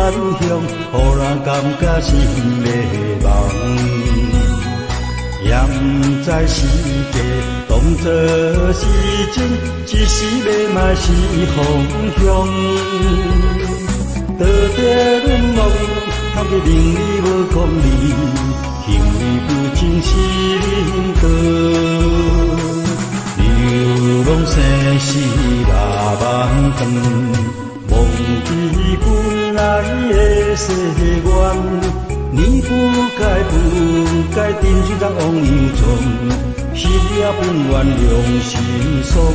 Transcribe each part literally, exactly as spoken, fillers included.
向，互人感觉心迷茫。也不知是假，当作是真，一时迷嘛是方向。道德沦亡，谈个名利无功利，行为不正是领导。流浪生死那梦远，忘记本来的誓愿。你不该不该沉醉在汪洋中，失了本源良心爽。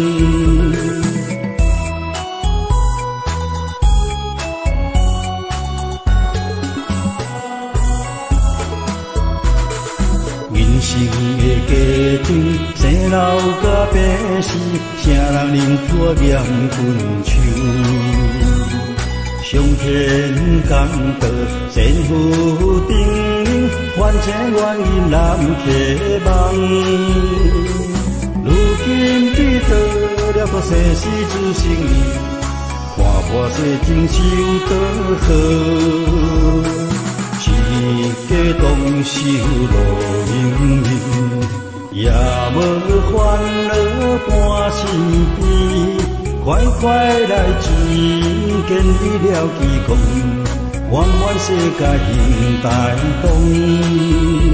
人生的家庭，生老甲病死，谁人能破严棍手？上天讲道，善负定人，还情愿因难期望。如今你到了个生死之生意，看破世情受多好，一家同受路营营，也无烦恼伴身边。快快来见，建立了基功，圆满世界行大同。